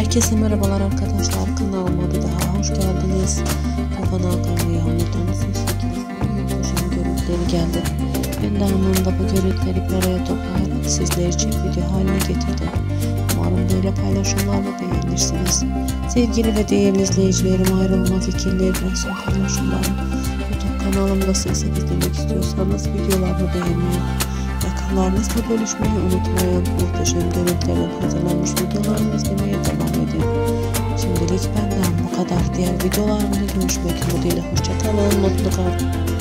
Herkese merhabalar arkadaşlar, kanalıma bir daha hoş geldiniz. Tufan Hakan ve Yağmur'dan muhteşem görüntüleri geldi. Ben de anında bu görüntüleri bir araya toplayarak sizler için video haline getirdim. Umarım böyle paylaşımlarla beğenirsiniz. Sevgili ve değerli izleyicilerim, ayrılma fikirleri, son paylaşımlarım YouTube kanalımda sık sık izlemek istiyorsanız videolarımı beğenmeyi, yakınlarınızla bölüşmeyi unutmayın. Muhteşem görüntülerden hazırlanmış videolarımı izlemeye devam edin. Şimdilik benden bu kadar. Diğer videolarımda görüşmek umuduyla. Hoşçakalın. Mutlu kalın.